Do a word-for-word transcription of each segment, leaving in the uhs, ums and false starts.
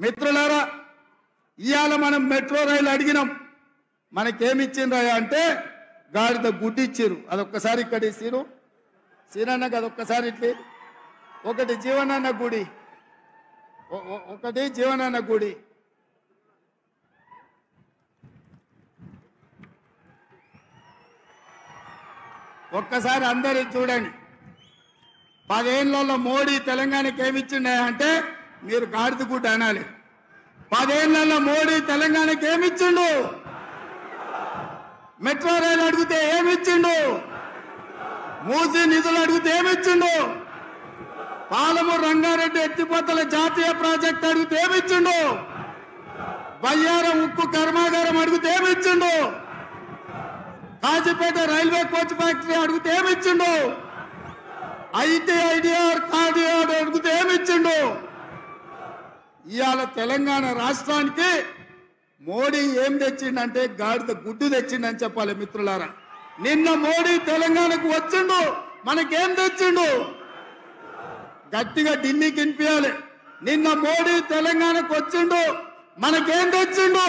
మిత్రులారా, ఇవాళ మనం మెట్రో రైలు అడిగినాం, మనకేమి ఇచ్చిండ్రా అంటే గాడిద గుడ్డి ఇచ్చిరు. అదొక్కసారి ఇక్కడ ఇచ్చిరు సీనన్నకు, అదొక్కసారి ఇట్లా ఒకటి జీవనన్న గుడి, ఒకటి జీవనన్న గుడి. ఒక్కసారి అందరూ చూడండి. పదేళ్లలో మోడీ తెలంగాణకి ఏమిచ్చిండే అంటే మీరు గాడిద గుడ్డ అనాలి. పదేళ్లలో మోడీ తెలంగాణకి ఏమిచ్చిండు? మెట్రో రైలు అడిగితే ఏమిచ్చిండు? మూసీ నిధులు అడిగితే ఏమిచ్చిండు? పాలమూరు రంగారెడ్డి ఎత్తిపోతల జాతీయ ప్రాజెక్ట్ అడిగితే ఏమిచ్చిండు? బయ్యారం ఉక్కు కర్మాగారం అడిగితే ఏమిచ్చిండు? కాజీపేట రైల్వే కోచ్ ఫ్యాక్టరీ అడిగితే ఏమిచ్చిండు? ఐటీ ఐడిఆర్ కార్డిఆర్ అడిగితే ఏమిచ్చిండు? ఇవాళ తెలంగాణ రాష్ట్రానికి మోడీ ఏం తెచ్చిండంటే గాడిద గుడ్డు తెచ్చిండని చెప్పాలి మిత్రులారా. నిన్న మోడీ తెలంగాణకు వచ్చిండు, మనకేం తెచ్చిండు? గట్టిగా ఢిల్లీకి వినిపించాలి. నిన్న మోడీ తెలంగాణకు వచ్చిండు, మనకేం తెచ్చిండు?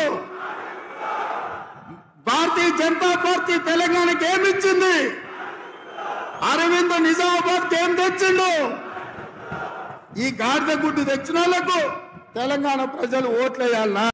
భారతీయ జనతా పార్టీ తెలంగాణకి ఏమిచ్చింది? అరవింద్ నిజామాబాద్ ఏం తెచ్చిండు? ఈ గాడిద గుడ్డు తెచ్చిన వాళ్ళకు తెలంగాణ ప్రజలు ఓట్లేయాలన్నా?